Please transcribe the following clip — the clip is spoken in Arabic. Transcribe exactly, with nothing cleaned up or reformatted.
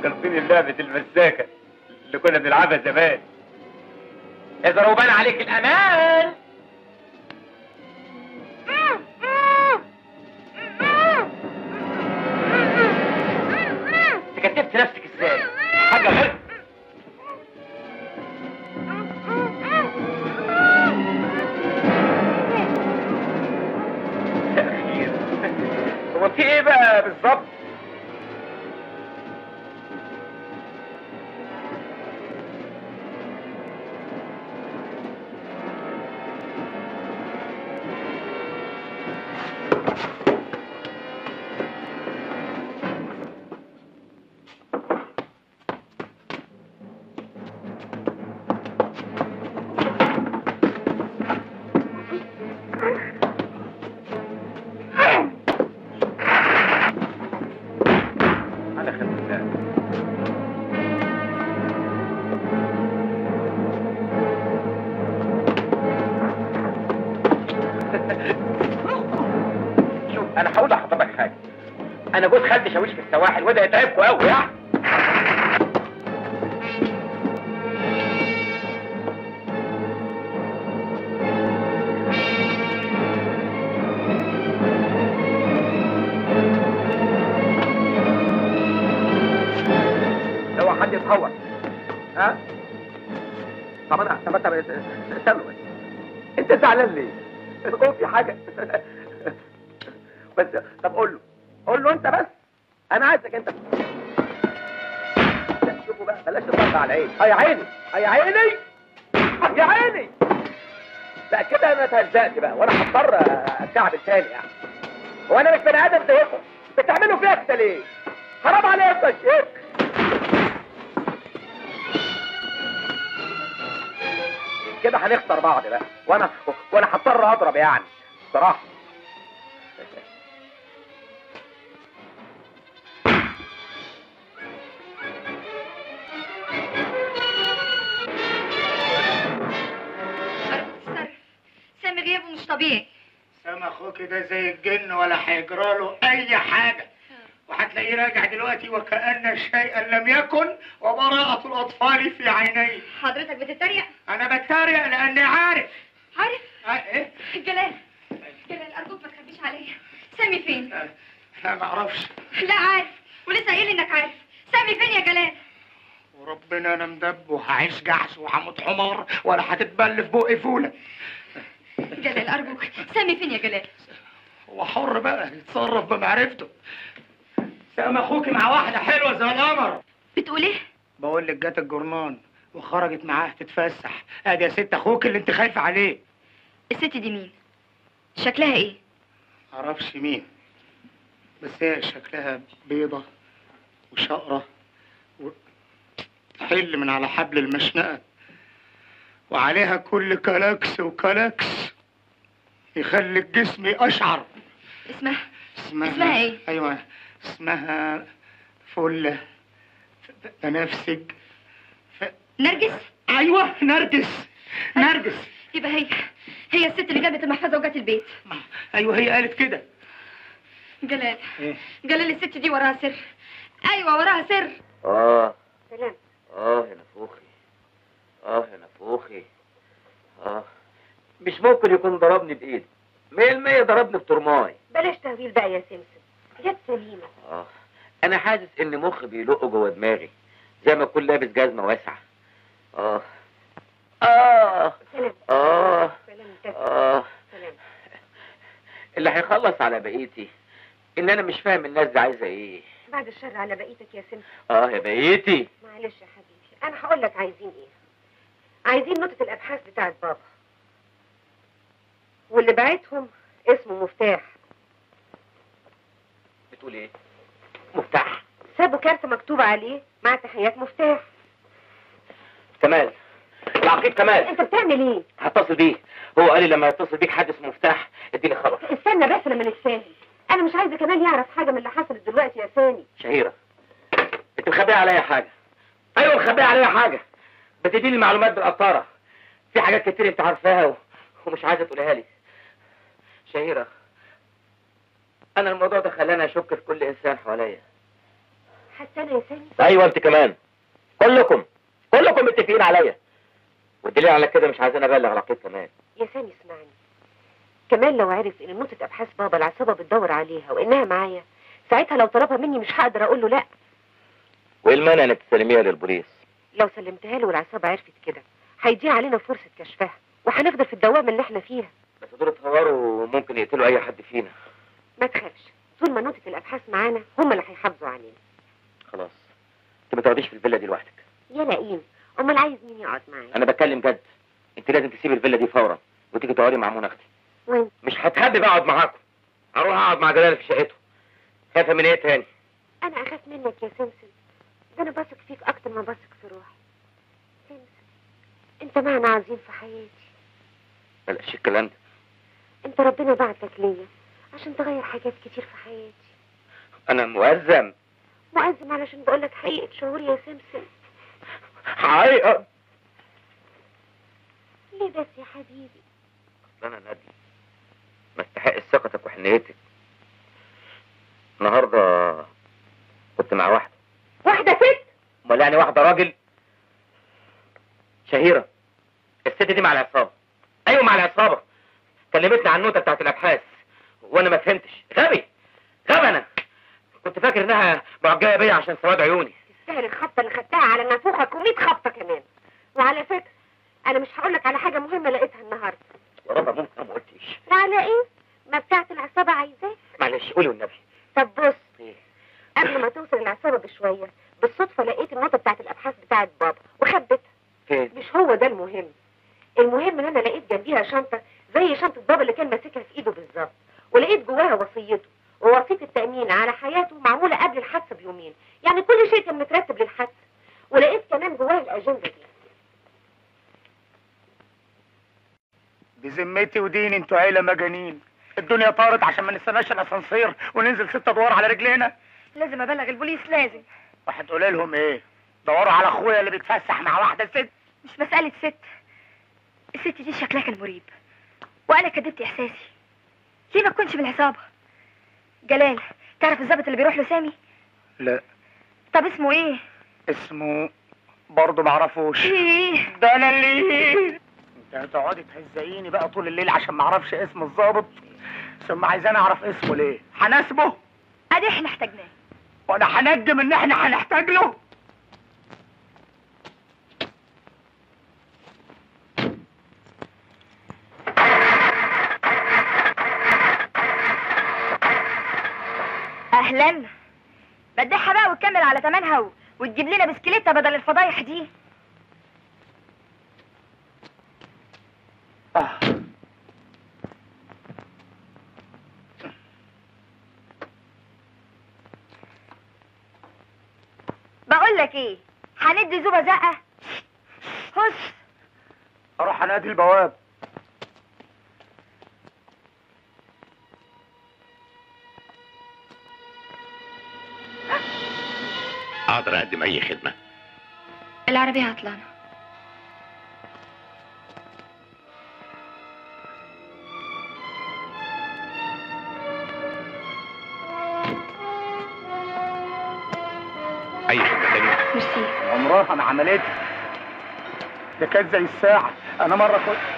فكرتني بلعبة المساكة اللي كنا بنلعبها زمان. إذا وبان عليك الأمان. تكتبت نفسك ازاي؟ حاجة غير تأخير. هو في ايه بقى بالظبط؟ انا جوز خالتي شاويش في السواحل وده يتعبكوا قوي يعني. لو حد يتهور ها؟ طب انا طب انت استنوا انت زعلان ليه؟ هو في حاجه؟ بس طب قول له قول له انت بس، انا عايزك انت. شوفوا بقى بلاش الضغط على عيني. يا عيني يا عيني يا عيني. لا كده انا اتهزقت بقى وانا هضطر اتكعبل تاني يعني. هو انا مش بني ادم زيكم، بتعملوا فيها كده ليه؟ حرام عليكم يا شيخ. كده هنخسر بعض بقى وانا وانا هضطر اضرب يعني بصراحه. غيابه مش طبيعي. سامع اخوك ده زي الجن ولا هيجراله اي حاجه، وهتلاقيه راجع دلوقتي وكأن شيئا لم يكن وبراءة الاطفال في عينيه. حضرتك بتتريق؟ انا بتريق لاني عارف. عارف؟ اه ايه؟ جلال جلال ارجوك ما تخبيش عليا. سامي فين؟ اه لا ما اعرفش. لا عارف ولسه قايل انك عارف. سامي فين يا جلال؟ وربنا انا مدب وهعيش جحش وهموت حمار ولا هتتبل في بقي فوله. جلال ارجوك سامي فين يا جلال؟ هو حر بقى يتصرف بمعرفته. سامي اخوك مع واحده حلوه زي القمر. بتقول ايه؟ بقول لك جت الجرنان وخرجت معاه تتفسح. ادي يا ست اخوك اللي انت خايفه عليه. الست دي مين؟ شكلها ايه؟ معرفش مين، بس هي شكلها بيضه وشقره وتحل من على حبل المشنقه، وعليها كل كلاكس وكلاكس يخلي الجسم اشعر. اسمها اسمها اسمها ايه؟ ايوه اسمها فله بنفسج ف... نرجس؟ ايوه نرجس. نرجس يبقى هي هي الست اللي جابت المحفظه وجات البيت. ايوه هي قالت كده. جلال ايه؟ جلال الست دي وراها سر. ايوه وراها سر. اه سلام. اه يا نفوخي اه يا نفوخي اه مش ممكن يكون ضربني بايدي. مية المية ضربني بترماي. بلاش تهويل بقى يا سمسم، جت سليمه. اه انا حاسس ان مخي بيلق جوه دماغي زي ما اكون لابس جزمه واسعه. اه اه سلام. اه سلام. اه سلام. اللي هيخلص على بقيتي ان انا مش فاهم الناس دي عايزه ايه. بعد الشر على بقيتك يا سمسم. اه يا بقيتي. معلش يا حبيبي انا هقول لك عايزين ايه. عايزين نقطه الابحاث بتاعت بابا، واللي بعتهم اسمه مفتاح. بتقول ايه؟ مفتاح؟ سابوا كارت مكتوب عليه مع تحيات مفتاح. كمال العقيد كمال. انت بتعمل ايه؟ هتصل بيه. هو قال لي لما يتصل بيك حد اسمه مفتاح اديني خبر. استنى بس لما نتفاهم. انا مش عايزه كمال يعرف حاجه من اللي حصلت دلوقتي يا سامي. شهيره انت مخبيه عليا حاجه. ايوه مخبيه عليا حاجه. بتديني المعلومات بالقطاره. في حاجات كتير انت عارفاها و... ومش عايزه تقولها لي. شهيره انا الموضوع ده خلاني اشك في كل انسان حواليا. حتى انا يا سامي. ايوه انت كمان، كلكم كلكم متفقين عليا، والدليل على كده مش عايزين ابلغ العقيد كمان. يا سامي اسمعني، كمان لو عرف ان نوتة ابحاث بابا العصابه بتدور عليها وانها معايا، ساعتها لو طلبها مني مش هقدر اقول له لا. وايه المانع انك تسلميها للبوليس؟ لو سلمتها له والعصابه عرفت كده هيضيع علينا فرصه كشفها، وهنفضل في الدوامه اللي احنا فيها. بس دول اتهوروا وممكن يقتلوا اي حد فينا. ما تخافش، طول ما نوتة الابحاث معانا هم اللي هيحافظوا علينا. خلاص، انت ما تقعديش في الفيلا دي لوحدك. يا لئيم، امال عايز مين يقعد معايا؟ انا بتكلم جد، انت لازم تسيبي الفيلا دي فورا وتيجي تقعدي مع منى اختي. وين؟ مش هتحبي اقعد معاكم، هروح اقعد مع جلال في شقته. خايفه من ايه تاني؟ انا اخاف منك يا سمسم، ده انا بثق فيك اكتر ما بثق في روحي. سمسم، انت معنى عظيم في حياتي. بلاش الكلام ده. انت ربنا بعتك ليا عشان تغير حاجات كتير في حياتي. انا مؤذم. مؤذم علشان بقولك حقيقة شعوري يا سمسم. حقيقة؟ ليه بس يا حبيبي؟ اصل انا ندل ما استحق ثقتك وحنيتك. النهارده كنت مع واحده. واحده ست؟ امال يعني واحده راجل؟ شهيره. الست دي مع العصابه. ايوه مع العصابه. كلمتني عن النوتة بتاعت الابحاث وانا ما فهمتش. غبي غبي انا كنت فاكر انها معجبه بيا عشان سواد عيوني. تستاهل الخبطه اللي خدتها على نافوخك ومية خبطه كمان. وعلى فكره انا مش هقولك على حاجه مهمه لقيتها النهارده. يا رب ممكن ما قلتيش. وعلى ايه؟ ما بتاعت العصابه عايزاك. معلش قولي والنبي. طب بص، ايه؟ قبل ما توصل العصابه بشويه بالصدفه لقيت النوتة بتاعت الابحاث بتاعت بابا وخبتها. فين؟ مش هو ده المهم. المهم ان انا لقيت جنبيها شنطه زي شنطه بابا اللي كان ماسكها في ايده بالظبط، ولقيت جواها وصيته ووصيه التامين على حياته معموله قبل الحادثه بيومين، يعني كل شيء كان مترتب للحادثه. ولقيت كمان جواها الاجنده دي. بذمتي وديني انتوا عيله مجانين. الدنيا طارت عشان ما نستناش الاسانسير وننزل ست ادوار على رجلينا. لازم ابلغ البوليس، لازم. وهتقولي لهم ايه؟ دوروا على اخويا اللي بيتفسح مع واحده ست. مش مساله ست، الست دي شكلها كان مريب وانا كدبت احساسي. ليه ما تكونش من العصابه؟ جلال، تعرف الظابط اللي بيروح له سامي؟ لا. طب اسمه ايه؟ اسمه برضه معرفوش. ايه ده انا اللي انت هتقعدي تهزقيني بقى طول الليل عشان معرفش اسم الظابط، ثم عايزاني اعرف اسمه ليه؟ هناسبه؟ ادي احنا احتاجناه وانا هنجم ان احنا هنحتاج له؟ اهلا. بديها بقى وتكمل على تمنها و... وتجيب لنا بسكليته بدل الفضايح دي. آه. بقول لك ايه، هندي زوبه زقه. هس اروح انادي البواب. اقدر اقدم اي خدمه. العربيه عطلانه. اي خدمه تانية؟ ميرسي. عمرها ما عملتها. ده كانت زي الساعه. انا مره كنت